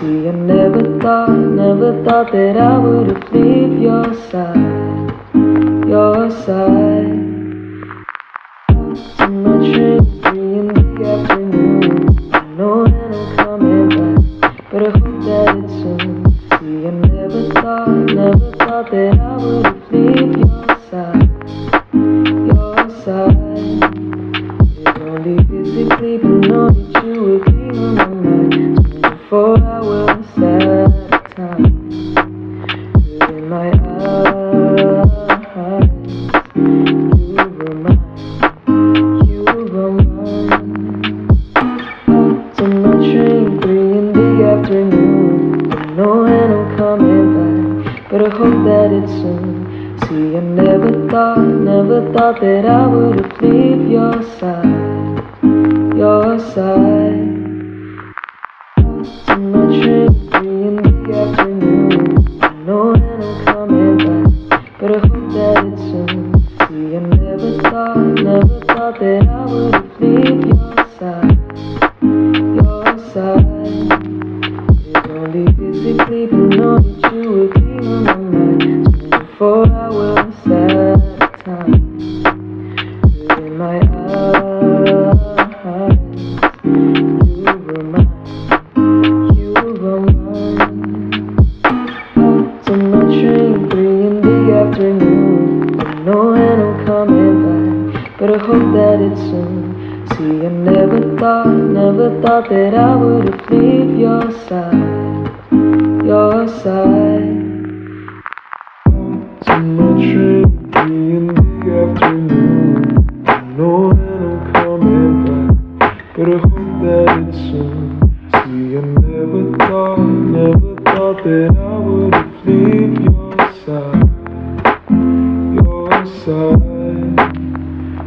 See, I never thought that I would leave your side, your side. To my train, 3 in the afternoon. I know that I'm coming back, but I hope that it's soon. See, I never thought that I would leave your side, your side. It's only physically, but know that you would be on my mind 24 hours at a time. But in my eyes, you were mine, you were mine. Out on my train, 3 in the afternoon. I know when I'm coming back, but I hope that it's soon. See, I never thought that I would leave your side, your side. To my train, 3 in the afternoon. I know when I'm coming back, but I hope that it's soon. See, I never thought that I would leave your side, your side. It's only physically, but know that you would be on my mind 24 hours at a time. But in my eyes, you were mine, you were mine. Out on my train, 3 in the afternoon. I know when I'm coming back, but I hope that it's soon. See, I never thought that I would leave your side, your side. To my train, 3 in the afternoon. I know that I'm coming back, but I hope that it's soon. See, I never thought that I would leave your side, your side.